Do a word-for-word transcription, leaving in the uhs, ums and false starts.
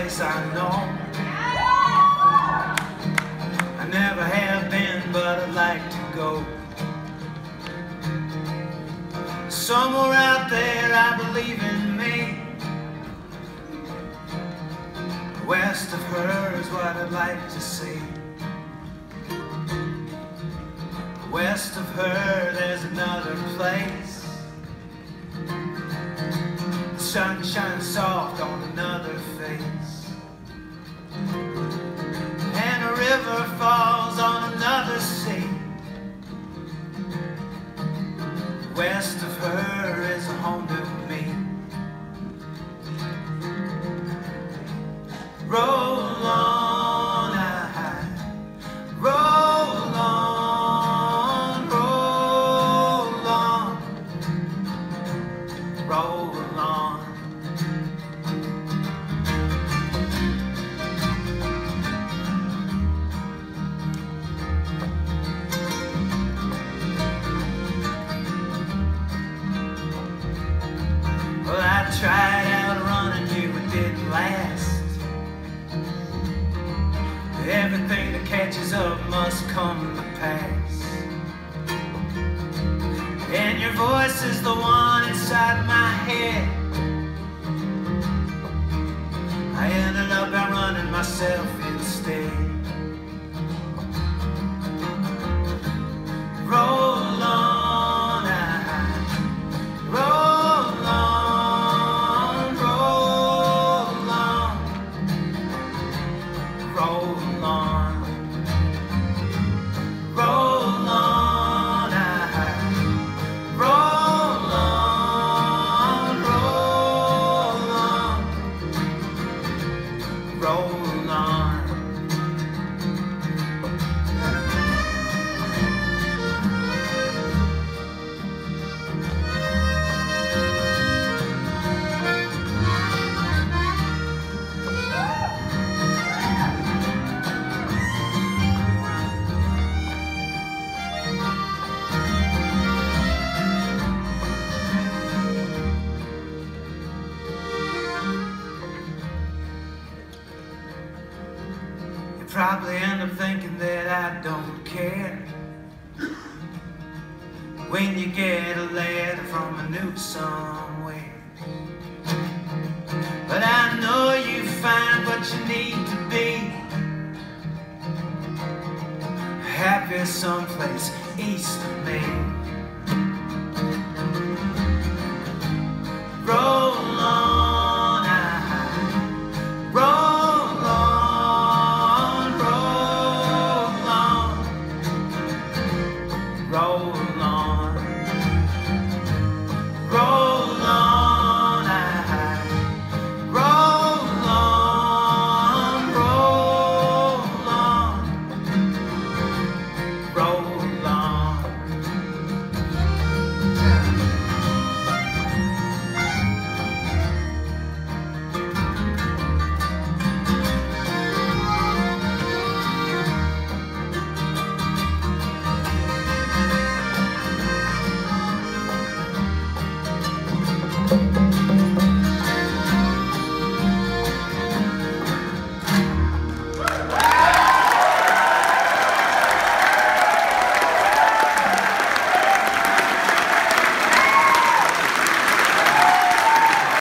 place I know. I never have been, but I'd like to go. Somewhere out there I believe in me. West of her is what I'd like to see. West of her there's another place. The sun shines soft on another face, and a river falls on another sea. West of her is a home to me. Roll on, I roll on, roll on, roll on. Well, I tried out running you, it didn't last. Everything that catches up must come to pass, and your voice is the one inside my head. I ended up outrunning myself instead. Roll on, I roll on, roll on, roll on. Roll on, I roll on, roll on, roll on. Probably end up thinking that I don't care when you get a letter from a new somewhere. But I know you find what you need to be happy someplace east of me.